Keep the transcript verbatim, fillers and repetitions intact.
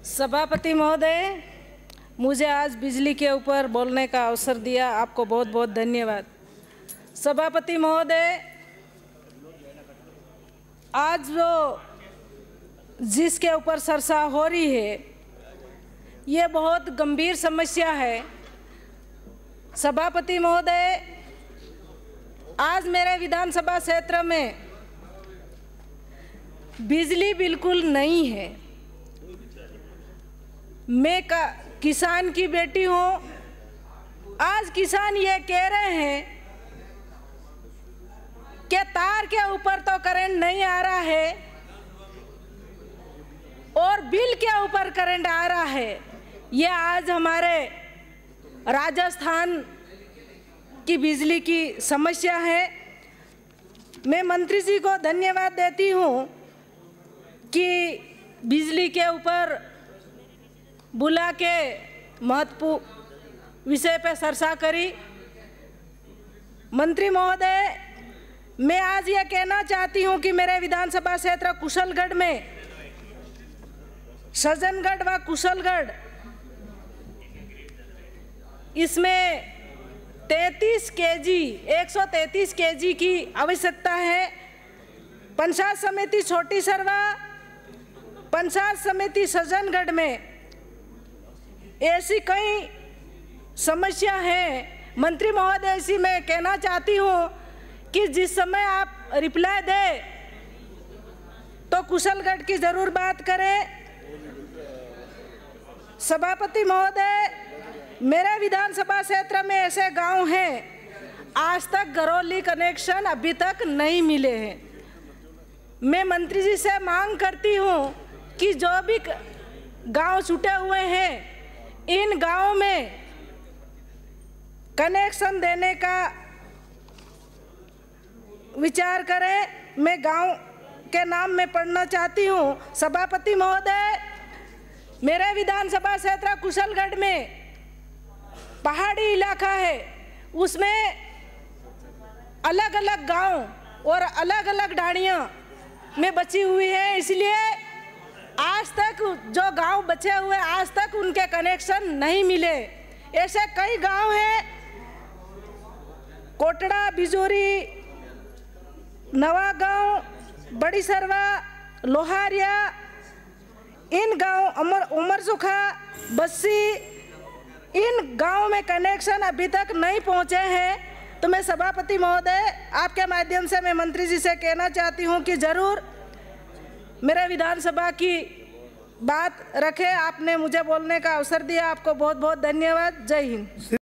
सभापति महोदय, मुझे आज बिजली के ऊपर बोलने का अवसर दिया, आपको बहुत बहुत धन्यवाद। सभापति महोदय, आज जो जिसके ऊपर चर्चा हो रही है ये बहुत गंभीर समस्या है। सभापति महोदय, आज मेरे विधानसभा क्षेत्र में बिजली बिल्कुल नहीं है। मैं का किसान की बेटी हूँ। आज किसान ये कह रहे हैं कि तार के ऊपर तो करंट नहीं आ रहा है और बिल के ऊपर करंट आ रहा है। ये आज हमारे राजस्थान की बिजली की समस्या है। मैं मंत्री जी को धन्यवाद देती हूँ कि बिजली के ऊपर बुला के महत्वपूर्ण विषय पर चर्चा करी। मंत्री महोदय, मैं आज ये कहना चाहती हूँ कि मेरे विधानसभा क्षेत्र कुशलगढ़ में सज्जनगढ़ व कुशलगढ़, इसमें तैंतीस केजी एक सौ तैंतीस केजी की आवश्यकता है। पंचायत समिति छोटी सरवा, पंचायत समिति सज्जनगढ़ में ऐसी कई समस्या है। मंत्री महोदय, इसी में कहना चाहती हूँ कि जिस समय आप रिप्लाई दें तो कुशलगढ़ की जरूर बात करें। सभापति महोदय, मेरे विधानसभा क्षेत्र में ऐसे गांव हैं आज तक घरौली कनेक्शन अभी तक नहीं मिले हैं। मैं मंत्री जी से मांग करती हूं कि जो भी गांव छूटे हुए हैं इन गांवों में कनेक्शन देने का विचार करें। मैं गांव के नाम में पढ़ना चाहती हूं। सभापति महोदय, मेरे विधानसभा क्षेत्र कुशलगढ़ में पहाड़ी इलाका है, उसमें अलग अलग गांव और अलग अलग ढाणियां में बची हुई है। इसलिए आज तक जो गांव बचे हुए आज तक उनके कनेक्शन नहीं मिले। ऐसे कई गांव हैं, कोटड़ा, बिजोरी, नवा गांव, बड़ी सरवा, लोहारिया, इन गांव अमर उमर सुखा, बस्सी, इन गांव में कनेक्शन अभी तक नहीं पहुंचे हैं। तो मैं सभापति महोदय, आपके माध्यम से मैं मंत्री जी से कहना चाहती हूं कि जरूर मेरे विधानसभा की बात रखें। आपने मुझे बोलने का अवसर दिया, आपको बहुत बहुत धन्यवाद। जय हिंद।